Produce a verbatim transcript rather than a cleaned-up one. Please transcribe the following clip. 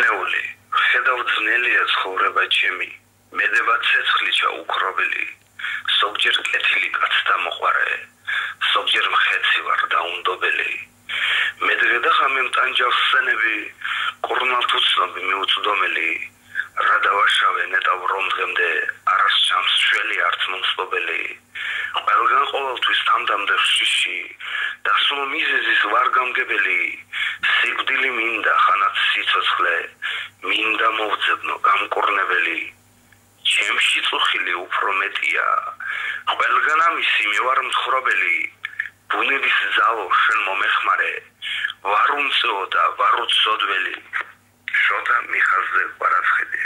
სნეული, ხედავ ძნელია ცხოვრება ჩემი, მედება ცეცხლი ჩაუქრობელი, ზოგჯერ კეთილი კაც დამოყვარე, ზოგჯერ მხეცი ვარ დაუნდობელი. მე დღე და ხამე მტანჯავს სცენები, კურნალთ უცნობი მიუწვდომელი, რა დავაშავე ნეტავ რომ დღემდე არას ჩამს შველი არც მომსწობელი. ყველგან ყოველთვის თამდამდე შიში, დასუნო მიზეზის ვარ გამგებელი, სიკვდილი მინდა ხანაც სიცოცხლე, მინდა მოვძებნო გამკურნებელი. ჩემში წუხილი უფრო მეტია, ყველგან ამისი მე ვარ მთხრობელი, ბუნების ძალო შენ მომეხმარე, ვარ უმწეო და ვარ უცოდველი. შოთა მიხაზზე კვარაცხელი.